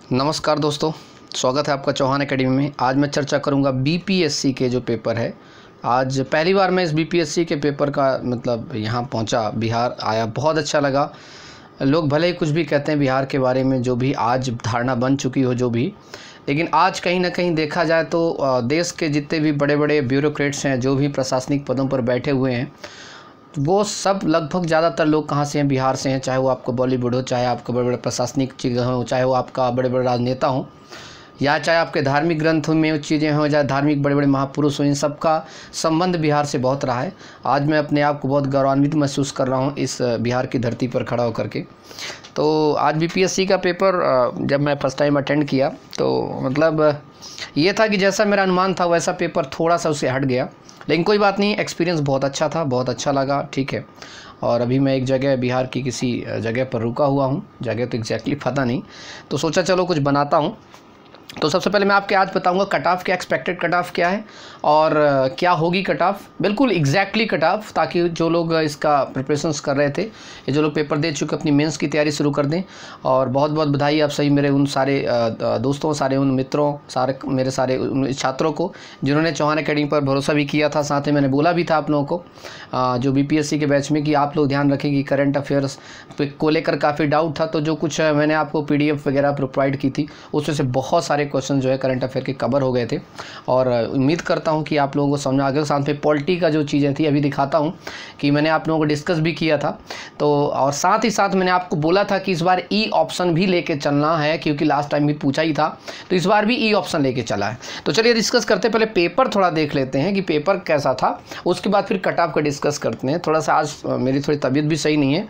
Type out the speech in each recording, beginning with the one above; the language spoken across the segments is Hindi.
नमस्कार दोस्तों, स्वागत है आपका चौहान एकेडमी में। आज मैं चर्चा करूंगा बीपीएससी के जो पेपर है। आज पहली बार मैं इस बीपीएससी के पेपर का यहाँ पहुंचा, बिहार आया, बहुत अच्छा लगा। लोग भले ही कुछ भी कहते हैं बिहार के बारे में, जो भी आज धारणा बन चुकी हो जो भी, लेकिन आज कहीं ना कहीं देखा जाए तो देश के जितने भी बड़े बड़े ब्यूरोक्रेट्स हैं, जो भी प्रशासनिक पदों पर बैठे हुए हैं, वो सब लगभग ज़्यादातर लोग कहाँ से हैं? बिहार से हैं। चाहे वो आपका बॉलीवुड हो, चाहे आपका बड़े बड़े प्रशासनिक चीज़ें हो, चाहे वो आपका बड़े बड़े राजनेता हो, या चाहे आपके धार्मिक ग्रंथों में चीज़ें हों, चाहे धार्मिक बड़े बड़े महापुरुष हों, इन सब का संबंध बिहार से बहुत रहा है। आज मैं अपने आप को बहुत गौरवान्वित महसूस कर रहा हूँ इस बिहार की धरती पर खड़ा होकर के। तो आज बीपीएससी का पेपर जब मैं फर्स्ट टाइम अटेंड किया तो ये था कि जैसा मेरा अनुमान था वैसा पेपर थोड़ा सा उससे हट गया, लेकिन कोई बात नहीं, एक्सपीरियंस बहुत अच्छा था, बहुत अच्छा लगा, ठीक है। और अभी मैं एक जगह बिहार की किसी जगह पर रुका हुआ हूँ, जगह तो एग्जैक्टली पता नहीं, तो सोचा चलो कुछ बनाता हूँ। तो सबसे पहले मैं आपके आज बताऊंगा कट ऑफ क्या, एक्सपेक्टेड कट ऑफ क्या है और क्या होगी कट ऑफ, बिल्कुल एग्जैक्टली कट ऑफ, ताकि जो लोग इसका प्रिपरेशंस कर रहे थे, ये जो लोग पेपर दे चुके अपनी मेंस की तैयारी शुरू कर दें। और बहुत बहुत बधाई आप सही मेरे उन सारे दोस्तों, सारे उन मित्रों, मेरे सारे उन छात्रों को जिन्होंने चौहान एकेडमी पर भरोसा भी किया था। साथ ही मैंने बोला भी था आप लोगों को जो बीपीएससी के बैच में कि आप लोग ध्यान रखें कि करंट अफेयर्स को लेकर काफ़ी डाउट था। तो जो कुछ मैंने आपको पीडीएफ वगैरह प्रोवाइड की थी, उसमें से बहुत सारे क्वेश्चन जो है करंट अफेयर के कवर हो गए थे। और उम्मीद करता हूं कि आप लोगों को समझ आ गया। साथ में पॉलिटी का जो चीज़ें थी, अभी दिखाता हूं कि मैंने आप लोगों को डिस्कस भी किया था। तो और साथ ही साथ मैंने आपको बोला था कि इस बार ई ऑप्शन भी लेके चलना है, क्योंकि लास्ट टाइम भी पूछा ही था, तो इस बार भी ई ऑप्शन लेके चला है। तो चलिए डिस्कस करते हैं। पहले पेपर थोड़ा देख लेते हैं कि पेपर कैसा था, उसके बाद फिर कट ऑफ का डिस्कस करते हैं। थोड़ा सा आज मेरी थोड़ी तबीयत भी सही नहीं है,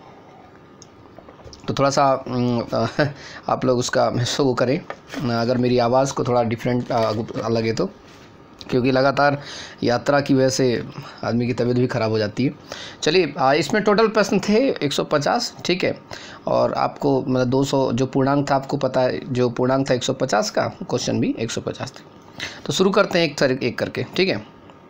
तो थोड़ा सा आप लोग उसका महसूस करें अगर मेरी आवाज़ को थोड़ा डिफरेंट लगे तो, क्योंकि लगातार यात्रा की वजह से आदमी की तबीयत भी ख़राब हो जाती है। चलिए इसमें टोटल प्रश्न थे 150, ठीक है। और आपको 200 जो पूर्णांक था, आपको पता है जो पूर्णांक था 150 का, क्वेश्चन भी 150 थे। तो शुरू करते हैं एक करके, ठीक है।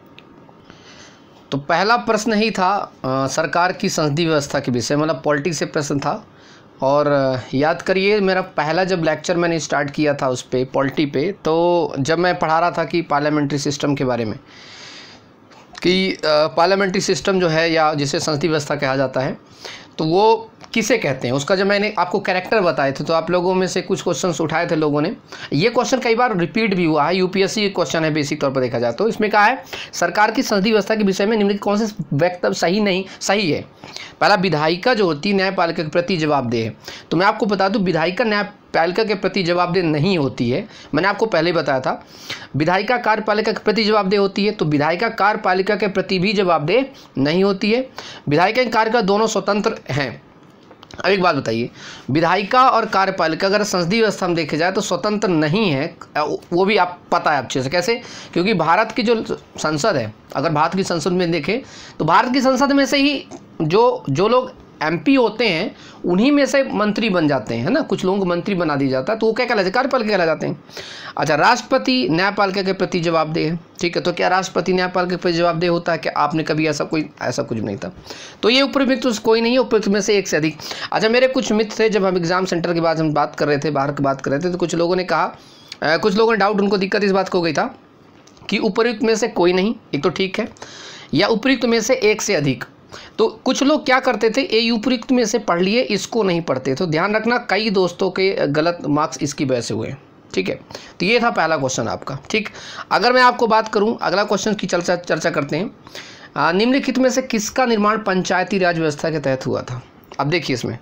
तो पहला प्रश्न ही था सरकार की संसदीय व्यवस्था के विषय, पॉलिटिक्स से प्रश्न था। और याद करिए, मेरा पहला जब लेक्चर मैंने स्टार्ट किया था उस पे पॉलिटी पे, तो जब मैं पढ़ा रहा था कि पार्लियामेंट्री सिस्टम के बारे में, कि पार्लियामेंट्री सिस्टम जो है या जिसे संसदीय व्यवस्था कहा जाता है, तो वो किसे कहते हैं, उसका जब मैंने आपको कैरेक्टर बताए थे, तो आप लोगों में से कुछ क्वेश्चंस उठाए थे लोगों ने। ये क्वेश्चन कई बार रिपीट भी हुआ है, यूपीएससी क्वेश्चन है बेसिक तौर पर देखा जाए तो। इसमें कहा है सरकार की संसदीय व्यवस्था के विषय में निम्नलिखित कौन से वक्तव्य सही है। पहला, विधायिका जो होती है न्यायपालिका के प्रति जवाबदेह है। तो मैं आपको बता दूं, विधायिका न्यायपालिका के प्रति जवाबदेह नहीं होती है। मैंने आपको पहले बताया था, विधायिका कार्यपालिका के प्रति जवाबदेह होती है, तो विधायिका कार्यपालिका के प्रति भी जवाबदेह नहीं होती है। विधायिका और कार्यपालिका दोनों स्वतंत्र हैं। अब एक बात बताइए, विधायिका और कार्यपालिका अगर संसदीय व्यवस्था में देखे जाए तो स्वतंत्र नहीं है, वो भी आप पता है अच्छे से। कैसे? क्योंकि भारत की जो संसद है, अगर भारत की संसद में देखें तो भारत की संसद में से ही जो लोग एमपी होते हैं उन्हीं में से मंत्री बन जाते हैं, है ना। कुछ लोगों को मंत्री बना दिया जाता है, तो वो क्या कहलाते हैं? कार्यपालिका कहला जाते हैं। अच्छा, राष्ट्रपति न्यायपालिका के प्रति जवाबदेह है, ठीक है। तो क्या राष्ट्रपति न्यायपालिका के प्रति जवाबदेह होता है? क्या आपने कभी ऐसा कुछ भी नहीं था। तो ये उपयुक्त तो कोई नहीं है, उपयुक्त में से एक से अधिक। अच्छा, मेरे कुछ मित्र थे, जब हम एग्जाम सेंटर के बाद हम बात कर रहे थे, बाहर की बात कर रहे थे, तो कुछ लोगों ने कहा, कुछ लोगों ने डाउट, उनको दिक्कत इस बात को हो गई था कि उपयुक्त में से कोई नहीं, एक तो ठीक है, या उपयुक्त में से एक से अधिक। तो कुछ लोग क्या करते थे, ये उपयुक्त में से पढ़ लिए, इसको नहीं पढ़ते। तो ध्यान रखना, कई दोस्तों के गलत मार्क्स इसकी वजह से हुए, ठीक है। तो ये था पहला क्वेश्चन आपका, ठीक। अगर मैं आपको बात करूं, अगला क्वेश्चन की चर्चा करते हैं। निम्नलिखित में से किसका निर्माण पंचायती राज व्यवस्था के तहत हुआ था? अब देखिए, इसमें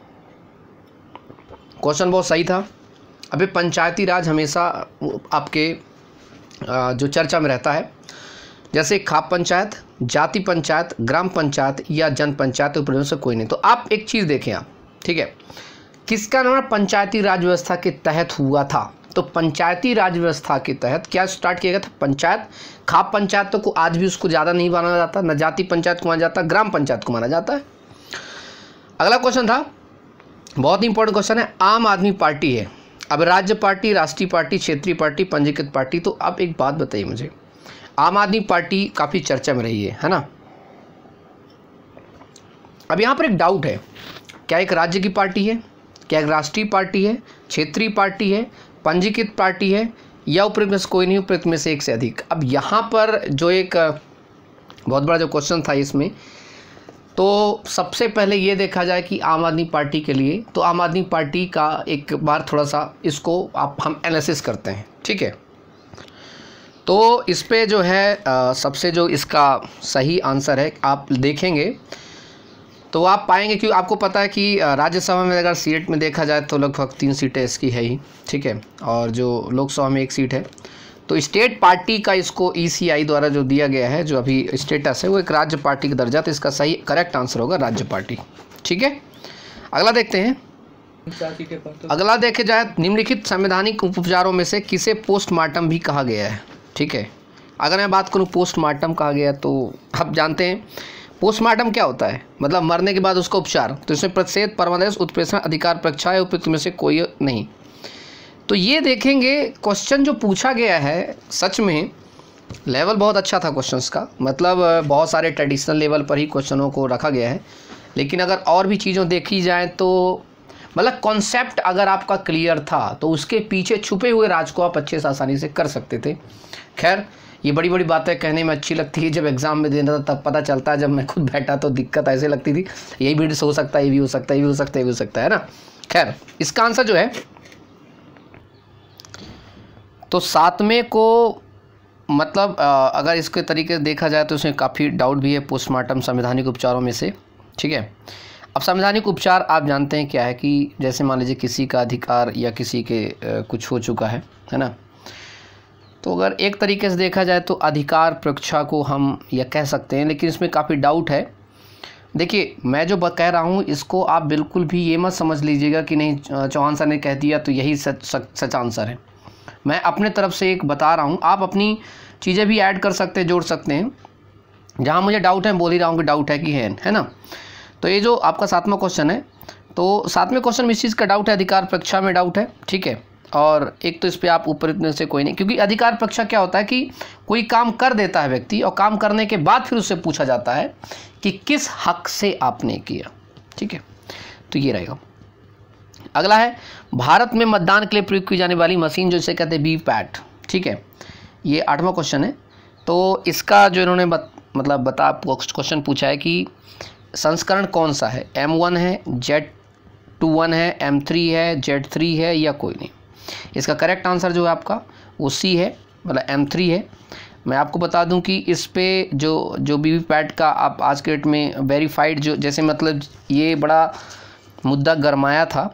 क्वेश्चन बहुत सही था। अभी पंचायती राज हमेशा आपके जो चर्चा में रहता है, जैसे खाप पंचायत, जाति पंचायत, ग्राम पंचायत या जन पंचायत, उपनिवेश से कोई नहीं। तो आप एक चीज़ देखें आप, ठीक है, किसका निर्माण पंचायती राज व्यवस्था के तहत हुआ था? तो पंचायती राज व्यवस्था के तहत क्या स्टार्ट किया गया था? पंचायत। खाप पंचायत तो आज भी उसको ज़्यादा नहीं माना जाता, न जाति पंचायत को माना जाता, ग्राम पंचायत को माना जाता है। अगला क्वेश्चन था, बहुत इंपॉर्टेंट क्वेश्चन है, आम आदमी पार्टी है, अब राज्य पार्टी, राष्ट्रीय पार्टी, क्षेत्रीय पार्टी, पंजीकृत पार्टी। तो अब एक बात बताइए मुझे, आम आदमी पार्टी काफ़ी चर्चा में रही है ना। अब यहाँ पर एक डाउट है, क्या एक राज्य की पार्टी है क्या राष्ट्रीय पार्टी है, क्षेत्रीय पार्टी है, पंजीकृत पार्टी है, या उपरोक्त में से कोई नहीं, उपरोक्त में से एक से अधिक। अब यहाँ पर जो एक बहुत बड़ा जो क्वेश्चन था इसमें, तो सबसे पहले ये देखा जाए कि आम आदमी पार्टी के लिए, तो आम आदमी पार्टी का एक बार थोड़ा सा इसको हम एनालिसिस करते हैं, ठीक है। तो इस पे जो है सबसे जो इसका सही आंसर है, आप देखेंगे तो आप पाएंगे कि आपको पता है कि राज्यसभा में अगर सीट में देखा जाए तो लगभग 3 सीटें इसकी है ही, ठीक है, और जो लोकसभा में 1 सीट है। तो स्टेट पार्टी का इसको ECI द्वारा जो दिया गया है, जो अभी स्टेटस है, वो एक राज्य पार्टी का दर्जा, तो इसका सही करेक्ट आंसर होगा राज्य पार्टी, ठीक है। अगला देखते हैं। अगला देखे जाए, निम्नलिखित संवैधानिक उपचारों में से किसे पोस्टमार्टम भी कहा गया है, ठीक है। अगर मैं बात करूँ पोस्टमार्टम कहा गया, तो आप जानते हैं पोस्टमार्टम क्या होता है, मतलब मरने के बाद उसका उपचार। तो इसमें प्रतिषेध, परमादेश, उत्प्रेषण, अधिकार परीक्षा या उपयुक्त में से कोई नहीं। तो ये देखेंगे क्वेश्चन जो पूछा गया है, सच में लेवल बहुत अच्छा था क्वेश्चंस का, मतलब बहुत सारे ट्रेडिशनल लेवल पर ही क्वेश्चनों को रखा गया है। लेकिन अगर और भी चीज़ों देखी जाए तो मतलब कॉन्सेप्ट अगर आपका क्लियर था तो उसके पीछे छुपे हुए राज को आप अच्छे से आसानी से कर सकते थे। खैर, ये बड़ी बड़ी बातें कहने में अच्छी लगती है, जब एग्ज़ाम में देना था तब पता चलता है। जब मैं खुद बैठा तो दिक्कत ऐसे लगती थी, यही भी हो सकता है, ये भी हो सकता है, ये भी हो सकता है, ये भी हो सकता है ना। खैर, इसका आंसर जो है तो 7वें को, मतलब अगर इसके तरीके से देखा जाए तो इसमें काफ़ी डाउट भी है पोस्टमार्टम संवैधानिक उपचारों में से, ठीक है। अब संवैधानिक उपचार आप जानते हैं क्या है, कि जैसे मान लीजिए किसी का अधिकार या किसी के कुछ हो चुका है ना, तो अगर एक तरीके से देखा जाए तो अधिकार परीक्षा को हम यह कह सकते हैं, लेकिन इसमें काफ़ी डाउट है। देखिए, मैं जो कह रहा हूँ इसको आप बिल्कुल भी ये मत समझ लीजिएगा कि नहीं चौहान सर ने कह दिया तो यही सच आंसर है। मैं अपने तरफ से एक बता रहा हूँ, आप अपनी चीज़ें भी ऐड कर सकते हैं, जोड़ सकते हैं। जहाँ मुझे डाउट है बोल ही रहा हूँ कि डाउट है कि है ना। तो ये जो आपका 7वां क्वेश्चन है, तो 7वें क्वेश्चन में इस चीज़ का डाउट है, अधिकार परीक्षा में डाउट है, ठीक है। और एक तो इस पर आप ऊपर इतने से कोई नहीं, क्योंकि अधिकार परीक्षा क्या होता है कि कोई काम कर देता है व्यक्ति, और काम करने के बाद फिर उससे पूछा जाता है कि किस हक से आपने किया, ठीक है। तो ये रहेगा। अगला है, भारत में मतदान के लिए प्रयोग की जाने वाली मशीन, जो इसे कहते हैं वीवीपैट, ठीक है। ये 8वां क्वेश्चन है। तो इसका जो इन्होंने क्वेश्चन पूछा है कि संस्करण कौन सा है, M1 है, Z21 है, M3 है, Z3 है, या कोई नहीं। इसका करेक्ट आंसर जो है आपका वो C है, मतलब M3 है। मैं आपको बता दूं कि इस पे जो वीवीपैट का आप आज के डेट में वेरीफाइड, जो जैसे मतलब ये बड़ा मुद्दा गरमाया था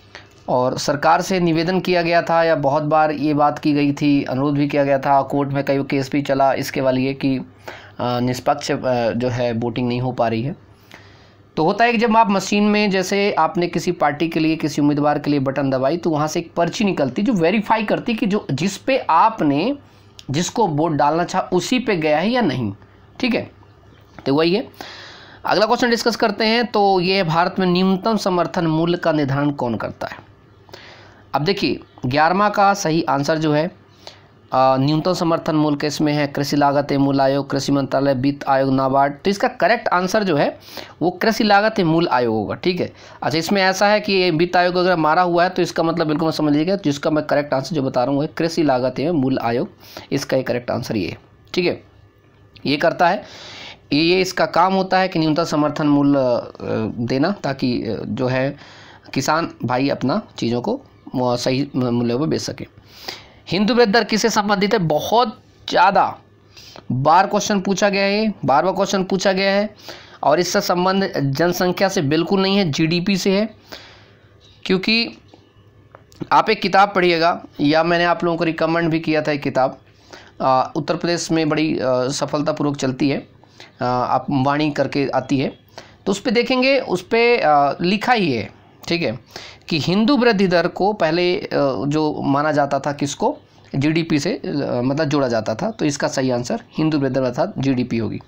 और सरकार से निवेदन किया गया था, या बहुत बार ये बात की गई थी, अनुरोध भी किया गया था, कोर्ट में कई केस भी चला इसके वाली है कि निष्पक्ष जो है वोटिंग नहीं हो पा रही है। तो होता है कि जब आप मशीन में, जैसे आपने किसी पार्टी के लिए, किसी उम्मीदवार के लिए बटन दबाई, तो वहाँ से एक पर्ची निकलती जो वेरीफाई करती कि जो जिस पे आपने जिसको वोट डालना चाहा उसी पे गया है या नहीं, ठीक है। तो वही है। अगला क्वेश्चन डिस्कस करते हैं। तो ये भारत में न्यूनतम समर्थन मूल्य का निर्धारण कौन करता है। अब देखिए, 11वां का सही आंसर जो है न्यूनतम समर्थन मूल्य के इसमें है कृषि लागत एवं मूल्य आयोग, कृषि मंत्रालय, वित्त आयोग, नाबार्ड। तो इसका करेक्ट आंसर जो है वो कृषि लागत एवं मूल्य आयोग होगा, ठीक है। अच्छा, इसमें ऐसा है कि वित्त आयोग अगर मारा हुआ है तो इसका मतलब बिल्कुल समझ लीजिएगा, जिसका मैं करेक्ट आंसर जो बता रहा हूँ वो है कृषि लागत एवं मूल्य आयोग। इसका करेक्ट आंसर ये है, ठीक है। ये करता है, ये इसका काम होता है कि न्यूनतम समर्थन मूल्य देना, ताकि जो है किसान भाई अपना चीज़ों को सही मूल्यों पर बेच सके। हिंदू वृद्धि दर किससे संबंधित है, बहुत ज़्यादा बार क्वेश्चन पूछा गया है, 12वां क्वेश्चन पूछा गया है, और इससे संबंध जनसंख्या से बिल्कुल नहीं है, GDP से है। क्योंकि आप एक किताब पढ़िएगा, या मैंने आप लोगों को रिकमेंड भी किया था, एक किताब उत्तर प्रदेश में बड़ी सफलतापूर्वक चलती है, आप वाणी करके आती है, तो उस पर देखेंगे, उस पर लिखा ही है, ठीक है, कि हिंदू वृद्धि दर को पहले जो माना जाता था किसको, GDP से मतलब जोड़ा जाता था। तो इसका सही आंसर हिंदू वृद्धि दर अर्थात GDP होगी।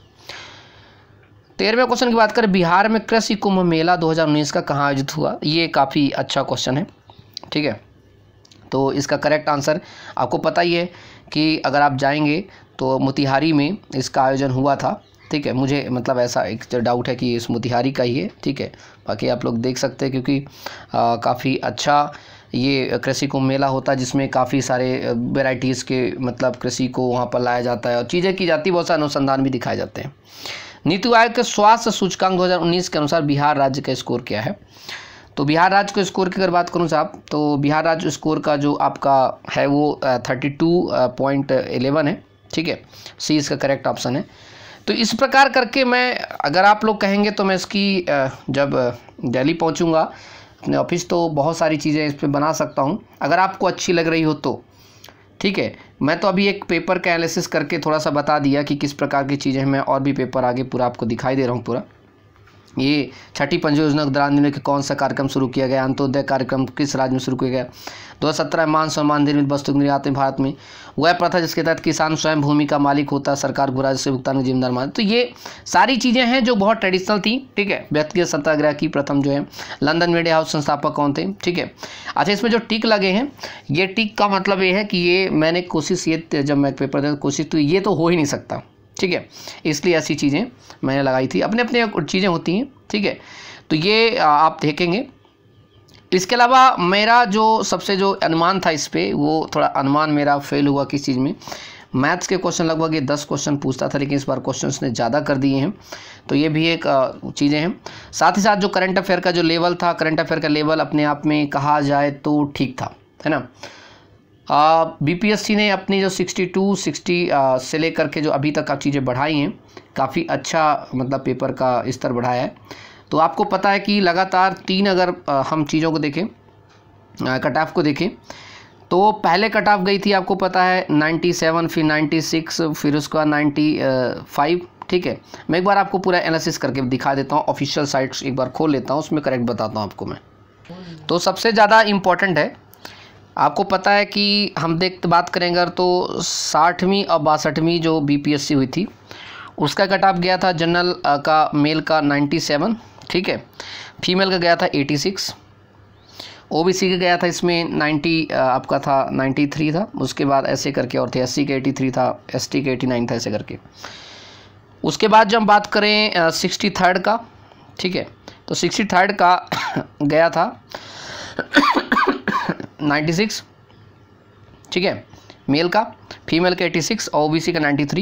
13वें क्वेश्चन की बात करें, बिहार में कृषि कुंभ मेला 2019 का कहाँ आयोजित हुआ। ये काफ़ी अच्छा क्वेश्चन है, ठीक है। तो इसका करेक्ट आंसर आपको पता ही है कि अगर आप जाएंगे तो मोतिहारी में इसका आयोजन हुआ था, ठीक है, मुझे मतलब ऐसा एक डाउट है कि इस मोतिहारी का ही है, ठीक है। बाकी आप लोग देख सकते हैं क्योंकि काफ़ी अच्छा ये कृषि कुंभ मेला होता है जिसमें काफ़ी सारे वेराइटीज़ के मतलब कृषि को वहाँ पर लाया जाता है और चीज़ें की जाती है, बहुत सारे अनुसंधान भी दिखाए जाते हैं। नीति आयोग के स्वास्थ्य सूचकांक 2019 के अनुसार बिहार राज्य का स्कोर क्या है? तो बिहार राज्य के स्कोर की अगर बात करूँ साहब, तो बिहार राज्य स्कोर का जो आपका है वो 32.11 है, ठीक है। सी इसका करेक्ट ऑप्शन है। तो इस प्रकार करके मैं, अगर आप लोग कहेंगे तो मैं इसकी जब दिल्ली पहुंचूंगा अपने ऑफिस तो बहुत सारी चीज़ें इस पर बना सकता हूं, अगर आपको अच्छी लग रही हो तो, ठीक है। मैं तो अभी एक पेपर का एनालिसिस करके थोड़ा सा बता दिया कि किस प्रकार की चीज़ें हैं, मैं और भी पेपर आगे पूरा आपको दिखाई दे रहा हूँ पूरा। ये छठी पंच योजना के दौरान निम्नलिखित कौन सा कार्यक्रम शुरू किया गया? अंत्योदय कार्यक्रम किस राज्य में शुरू किया गया? 2017 में मान सम्मान निर्मित वस्तु के निर्यात में भारत में वह प्रथा जिसके तहत किसान स्वयं भूमि का मालिक होता है, सरकार को राजस्व भुगतान की जिम्मेदार मान। तो ये सारी चीज़ें हैं जो बहुत ट्रेडिशनल थी, ठीक है। व्यक्तिगत सत्याग्रह की प्रथम जो है लंदन मीडिया हाउस संस्थापक कौन थे, ठीक है। अच्छा, इसमें जो टिक लगे हैं, ये टिक का मतलब ये है कि ये मैंने कोशिश, ये जब मैं पेपर देता कोशिश, तो ये तो हो ही नहीं सकता, ठीक है। इसलिए ऐसी चीज़ें मैंने लगाई थी, अपने अपने चीज़ें होती हैं, ठीक है। तो ये आप देखेंगे। इसके अलावा मेरा जो सबसे जो अनुमान था इस पर, वो थोड़ा अनुमान मेरा फेल हुआ किस चीज़ में, मैथ्स के क्वेश्चन लगभग ये 10 क्वेश्चन पूछता था, लेकिन इस बार क्वेश्चंस ने ज़्यादा कर दिए हैं, तो ये भी एक चीज़ें हैं। साथ ही साथ जो करंट अफेयर का जो लेवल था, करंट अफेयर का लेवल अपने आप में कहा जाए तो ठीक था, है ना। बीपीएससी ने अपनी जो 60 से लेकर के जो अभी तक आप चीज़ें बढ़ाई हैं, काफ़ी अच्छा मतलब पेपर का स्तर बढ़ाया है। तो आपको पता है कि लगातार 3 अगर हम चीज़ों को देखें, कट ऑफ को देखें, तो पहले कट ऑफ गई थी आपको पता है 97, फिर 96, फिर उसका 95, ठीक है। मैं एक बार आपको पूरा एनालिसिस करके दिखा देता हूँ, ऑफिशियल साइट्स एक बार खोल लेता हूँ, उसमें करेक्ट बताता हूँ आपको मैं। तो सबसे ज़्यादा इम्पॉर्टेंट है, आपको पता है कि हम बात करेंगे अगर तो 60वीं और 62वीं जो बीपीएससी हुई थी उसका कट ऑफ गया था जनरल का मेल का 97, ठीक है। फीमेल का गया था 86, ओबीसी का गया था इसमें 90 आपका था 93 था, उसके बाद ऐसे करके और थे, एससी का 83 था, एसटी का 89 था, ऐसे करके। उसके बाद जब हम बात करें 63rd का, ठीक है, तो 63rd का गया था 96, ठीक है, मेल का, फीमेल का 86 और ओबीसी का 93।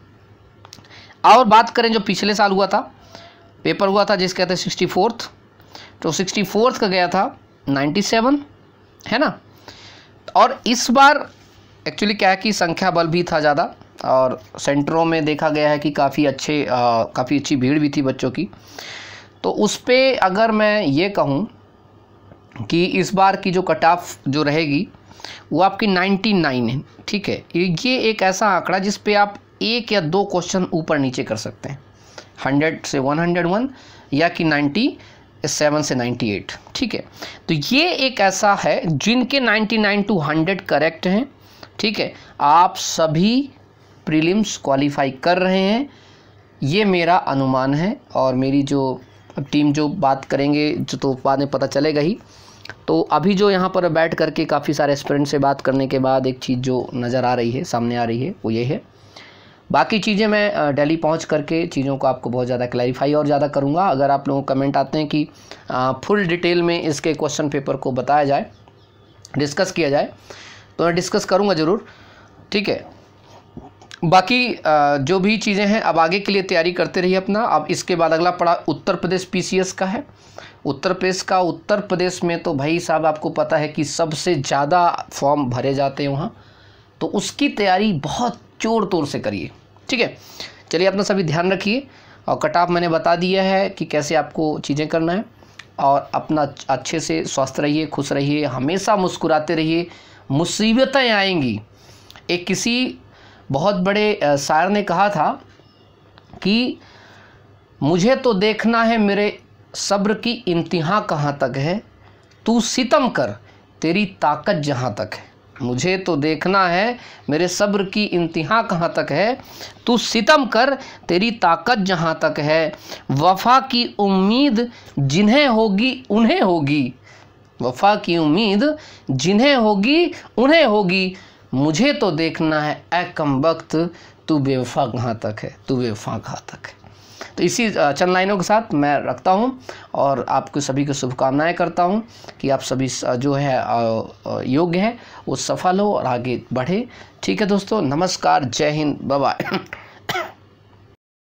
और बात करें जो पिछले साल हुआ था, पेपर हुआ था जिसके कहते हैं 64th, तो 64th का गया था 97, है ना। और इस बार एक्चुअली क्या है कि संख्या बल भी था ज़्यादा और सेंटरों में देखा गया है कि काफ़ी अच्छी भीड़ भी थी बच्चों की। तो उस पर अगर मैं ये कहूँ कि इस बार की जो कट ऑफ जो रहेगी वो आपकी 99 है, ठीक है। ये एक ऐसा आंकड़ा जिस पे आप 1 या 2 क्वेश्चन ऊपर नीचे कर सकते हैं, 100 से 101 या कि 97 से 98, ठीक है। तो ये एक ऐसा है जिनके 99 to 100 करेक्ट हैं, ठीक है। आप सभी प्रीलिम्स क्वालिफाई कर रहे हैं, ये मेरा अनुमान है। और मेरी जो टीम जो बात करेंगे जो तो बाद में पता चलेगा ही। तो अभी जो यहाँ पर बैठ करके काफ़ी सारे एस्पिरेंट से बात करने के बाद एक चीज़ जो नज़र आ रही है, सामने आ रही है, वो ये है। बाकी चीज़ें मैं दिल्ली पहुँच करके चीज़ों को आपको बहुत ज़्यादा क्लैरिफाई और ज़्यादा करूँगा। अगर आप लोगों को कमेंट आते हैं कि फुल डिटेल में इसके क्वेश्चन पेपर को बताया जाए, डिस्कस किया जाए, तो मैं डिस्कस करूँगा ज़रूर, ठीक है। बाकी जो भी चीज़ें हैं अब आगे के लिए तैयारी करते रहिए अपना। अब इसके बाद अगला पड़ा उत्तर प्रदेश पीसीएस का है। उत्तर प्रदेश में तो भाई साहब आपको पता है कि सबसे ज़्यादा फॉर्म भरे जाते हैं वहाँ, तो उसकी तैयारी बहुत जोर तोड़ से करिए, ठीक है। चलिए अपना सभी ध्यान रखिए और कट ऑफ मैंने बता दिया है कि कैसे आपको चीज़ें करना है। और अपना अच्छे से स्वस्थ रहिए, खुश रहिए, हमेशा मुस्कुराते रहिए। मुसीबतें आएंगी। एक किसी बहुत बड़े शायर ने कहा था कि मुझे तो देखना है मेरे सब्र की इंतहा कहाँ तक है, तू सितम कर तेरी ताकत जहाँ तक है। मुझे तो देखना है मेरे सब्र की इंतहा कहाँ तक है, तू सितम कर तेरी ताकत जहाँ तक है। वफ़ा की उम्मीद जिन्हें होगी उन्हें होगी, वफ़ा की उम्मीद जिन्हें होगी उन्हें होगी। मुझे तो देखना है ऐ कमबख्त तू बेवफा कहाँ तक है, तू बेवफा कहाँ तक है। तो इसी चंद लाइनों के साथ मैं रखता हूं और आपको सभी को शुभकामनाएं करता हूं कि आप सभी जो है योग्य हैं वो सफल हो और आगे बढ़े। ठीक है दोस्तों, नमस्कार, जय हिंद, बाय बाय।